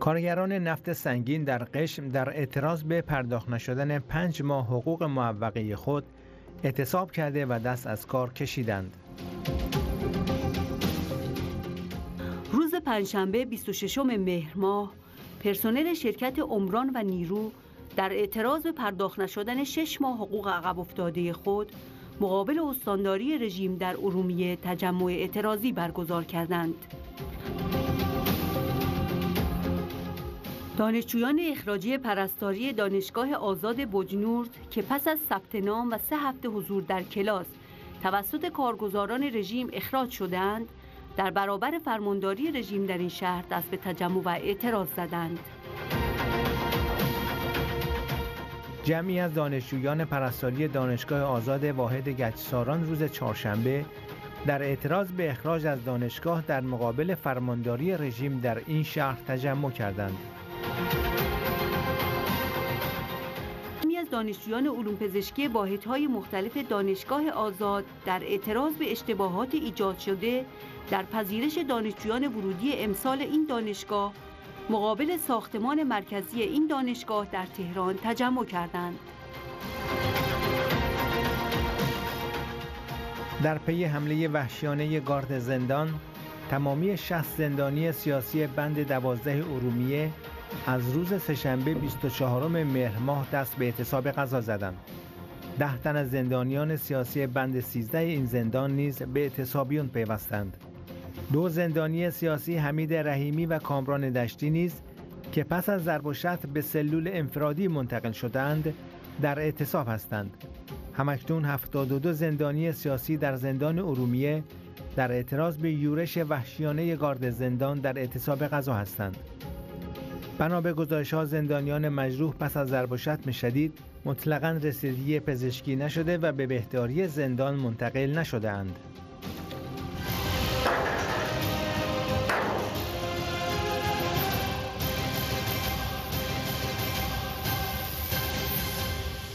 کارگران نفت سنگین در قشم در اعتراض به پرداخت نشدن 5 ماه حقوق معوقه خود اعتصاب کرده و دست از کار کشیدند. روز پنجشنبه 26 مهر ماه، پرسنل شرکت عمران و نیرو در اعتراض به پرداخت نشدن 6 ماه حقوق عقب افتاده خود مقابل استانداری رژیم در ارومیه تجمع اعتراضی برگزار کردند. دانشجویان اخراجی پرستاری دانشگاه آزاد بجنورد که پس از ثبت نام و 3 هفته حضور در کلاس توسط کارگزاران رژیم اخراج شدند، در برابر فرمانداری رژیم در این شهر دست به تجمع و اعتراض زدند. جمعی از دانشجویان پرستاری دانشگاه آزاد واحد گچساران روز چهارشنبه در اعتراض به اخراج از دانشگاه در مقابل فرمانداری رژیم در این شهر تجمع کردند. جمعی از دانشجویان علوم پزشکی واحدهای مختلف دانشگاه آزاد در اعتراض به اشتباهات ایجاد شده در پذیرش دانشجویان ورودی امسال این دانشگاه مقابل ساختمان مرکزی این دانشگاه در تهران تجمع کردند. در پی حمله وحشیانه گارد زندان، تمامی 60 زندانی سیاسی بند 12 ارومیه از روز سه‌شنبه 24 مهر ماه دست به اعتصاب غذا زدند. 10 تن از زندانیان سیاسی بند 13 این زندان نیز به اعتصابیون پیوستند. 2 زندانی سیاسی حمید رحیمی و کامران دشتی نیز که پس از ضرب و شتم به سلول انفرادی منتقل شدند در اعتصاب هستند. همکنون 72 زندانی سیاسی در زندان ارومیه در اعتراض به یورش وحشیانه گارد زندان در اعتصاب غذا هستند. بنا به گزارش‌ها زندانیان مجروح پس از ضرب و شتم شدید مطلقاً رسیدگی پزشکی نشده و به بهداری زندان منتقل نشده‌اند.